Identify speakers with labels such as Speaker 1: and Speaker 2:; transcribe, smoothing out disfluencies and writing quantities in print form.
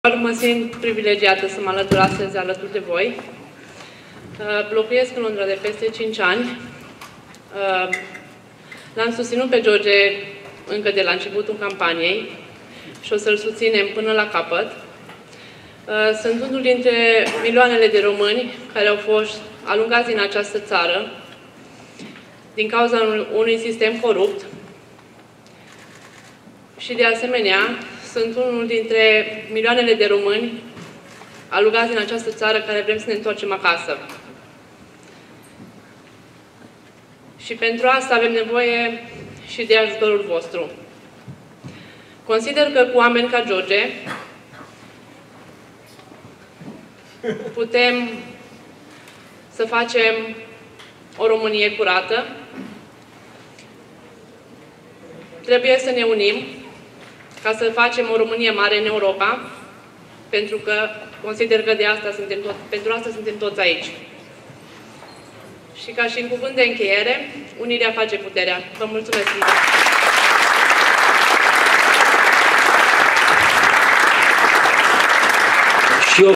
Speaker 1: Mă simt privilegiată să mă alătur astăzi alături de voi. Locuiesc în Londra de peste 5 ani. L-am susținut pe George încă de la începutul campaniei și o să-l susținem până la capăt. Sunt unul dintre milioanele de români care au fost alungați din această țară din cauza unui sistem corupt și, de asemenea, sunt unul dintre milioanele de români alungați din această țară care vrem să ne întoarcem acasă. Și pentru asta avem nevoie și de ajutorul vostru. Consider că cu oameni ca George putem să facem o Românie curată. Trebuie să ne unim ca să facem o Românie mare în Europa, pentru că consider că pentru asta suntem toți aici. Și ca și în cuvânt de încheiere, unirea face puterea. Vă mulțumesc!